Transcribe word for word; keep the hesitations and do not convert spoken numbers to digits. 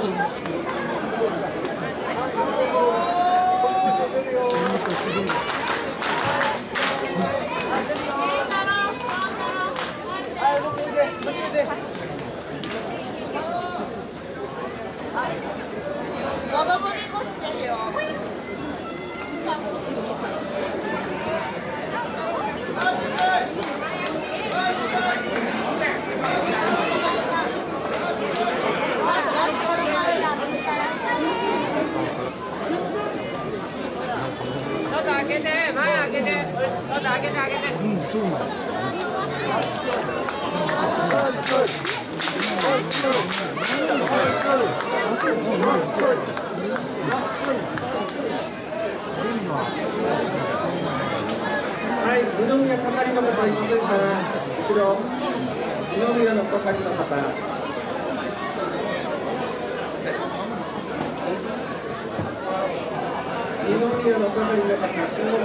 開けて、前開けて、どうぞ開けて開けて。うん、そうなんだ。 はい、うどんや係の方いますか。後ろ、うどんやの係の方。二宮の係の方、